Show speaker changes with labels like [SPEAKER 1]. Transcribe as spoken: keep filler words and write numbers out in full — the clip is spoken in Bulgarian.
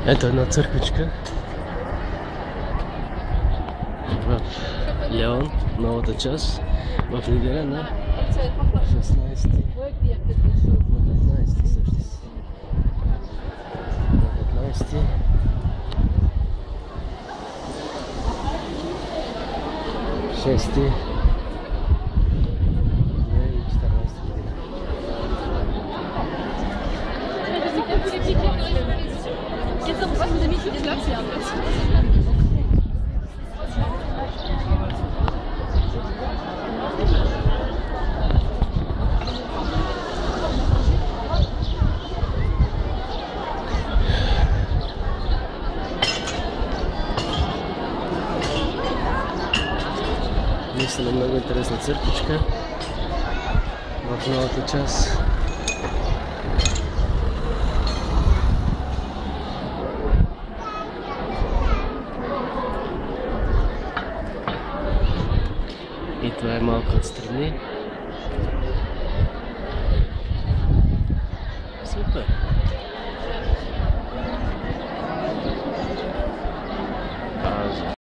[SPEAKER 1] Ето една църквичка в Леон, новата част, в неделя на шестнайсети, на петнайсети всъщност. На петнайсети шести две хиляди и четиринайсета година. Наистина много интересна църквичка в новата част. И това е малко отстрани. Супер!